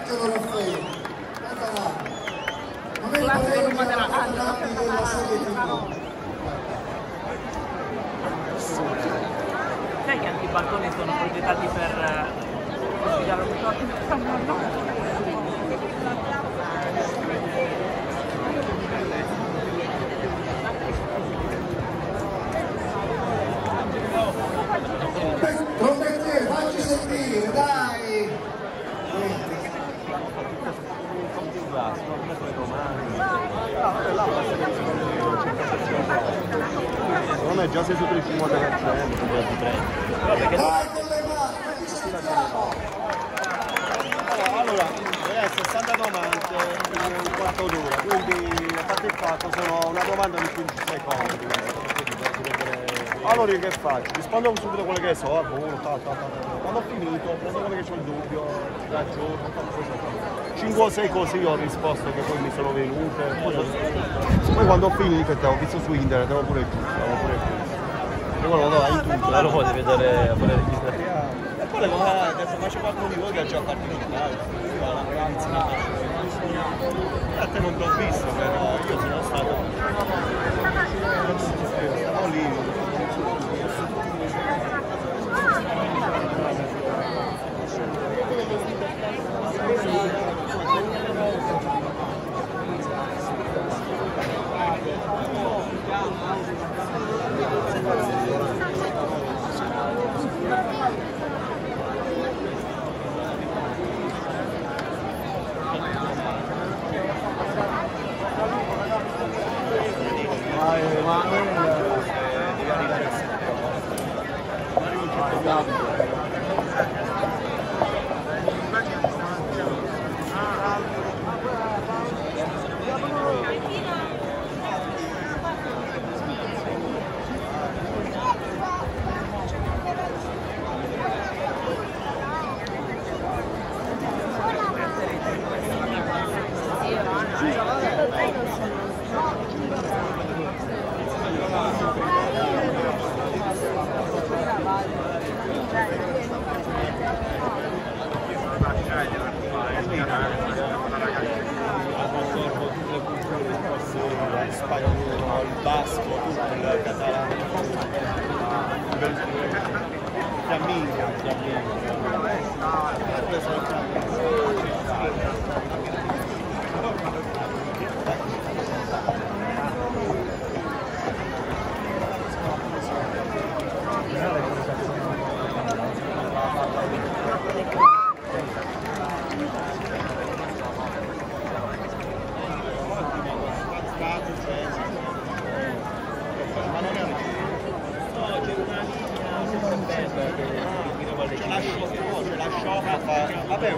Angelo Raffaele, Catalano, momento premio abbonati della serie TV. Sai che anche i balconi sono progettati per studiare un po'? Trombettiere, facci sentire, dai! Secondo me già sei sotto il 50%, Dai con le mani, ci sentiamo! allora, 60 domande in un quarto d'ora, quindi a parte il fatto sono una domanda di 15 secondi. Allora io che faccio? Rispondo subito quello che so, al volo, quando ho finito, prendo quello che c'ho il dubbio, raggiorno, 5 o 6 cose io ho risposto che poi mi sono venute, poi quando ho finito ho visto su internet, avevo pure questo. E quello lo dai tutto. Lo puoi vedere a fare registrazione. E poi adesso faccio qualcuno di voi che ha già partecipato, io alla ragazza, a te non l'ho visto, però io sono stato lì. Spagnolo, il basco, il catalano, fiamminglia. Vabbè,